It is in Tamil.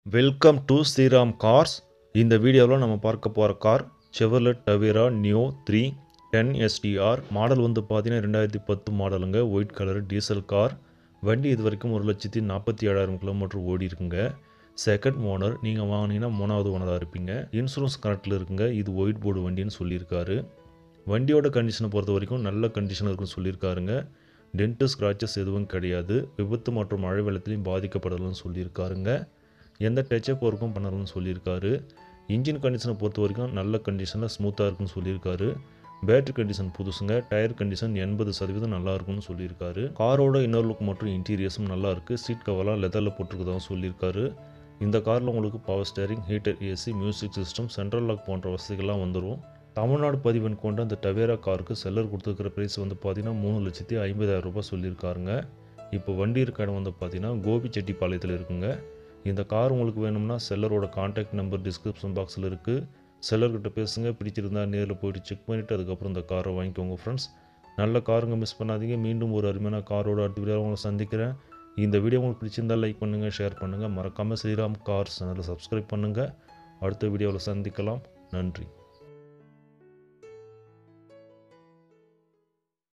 Welcome to Sriram cars. இந்த வீடியோவில் நம்ம பார்க்க போகிற car Chevrolet Tavera Neo 3 10 STR model வந்து பார்த்தீங்கன்னா 2010 மாடலுங்க. White colour diesel car. வண்டி இது வரைக்கும் 1,47,000 கிலோமீட்டர் ஓடி இருக்குங்க. Second owner. நீங்கள் வாங்கினீங்கன்னா 3வது ஓனராக இருப்பீங்க. இன்சூரன்ஸ் கரெக்டில் இருக்குங்க. இது ஒயிட் போர்டு வண்டின்னு சொல்லியிருக்காரு. வண்டியோட கண்டிஷனை பொறுத்த வரைக்கும் நல்ல கண்டிஷன் இருக்குன்னு சொல்லியிருக்காருங்க. டென்ட்டு ஸ்க்ராச்சஸ் எதுவும் கிடையாது. விபத்து மற்றும் மழை வெள்ளத்திலையும் பாதிக்கப்படலன்னு சொல்லியிருக்காருங்க. எந்த டச்சப் ஒர்க்கும் பண்ணலன்னு சொல்லியிருக்காரு. இன்ஜின் கண்டிஷனை பொறுத்த வரைக்கும் நல்ல கண்டிஷனில் ஸ்மூத்தாக இருக்குன்னு சொல்லியிருக்காரு. பேட்டரி கண்டிஷன் புதுசுங்க. டயர் கண்டிஷன் 80% நல்லா இருக்குன்னு சொல்லியிருக்காரு. காரோட இன்னர் லுக் மற்றும் இன்டீரியர்ஸும் நல்லா இருக்குது. சீட் கவர்லாம் லெதரில் போட்டிருக்கதான் சொல்லியிருக்காரு. இந்த காரில் உங்களுக்கு power steering, heater AC, music system, central lock போன்ற வசதிகள்லாம் வந்துடும். தமிழ்நாடு பதிவெண் கொண்ட அந்த டவேரா காருக்கு செல்லர் கொடுத்துருக்கிற ப்ரைஸ் வந்து பார்த்தீங்கன்னா 3,50,000 ரூபாய் சொல்லியிருக்காருங்க. இப்போ வண்டி இருக்க இடம் வந்து பார்த்தீங்கன்னா கோபிச்செட்டிப்பாளையத்தில் இருக்குங்க. இந்த கார் உங்களுக்கு வேணும்னா செல்லரோட கான்டாக்ட் நம்பர் டிஸ்கிரிப்ஷன் பாக்ஸில் இருக்குது. செல்லர்கிட்ட பேசுங்க. பிடிச்சிருந்தா நேரில் போய்ட்டு செக் பண்ணிவிட்டு அதுக்கப்புறம் இந்த காரை வாங்கிக்கோங்க ஃப்ரெண்ட்ஸ். நல்ல காருங்க, மிஸ் பண்ணாதீங்க. மீண்டும் ஒரு அருமையான காரோட அடுத்த வீடியோவில் உங்களை சந்திக்கிறேன். இந்த வீடியோ உங்களுக்கு பிடிச்சிருந்தால் லைக் பண்ணுங்கள், ஷேர் பண்ணுங்கள். மறக்காமல் ஸ்ரீராம் கார்ஸ் சேனலை சப்ஸ்கிரைப் பண்ணுங்கள். அடுத்த வீடியோவில் சந்திக்கலாம். நன்றி.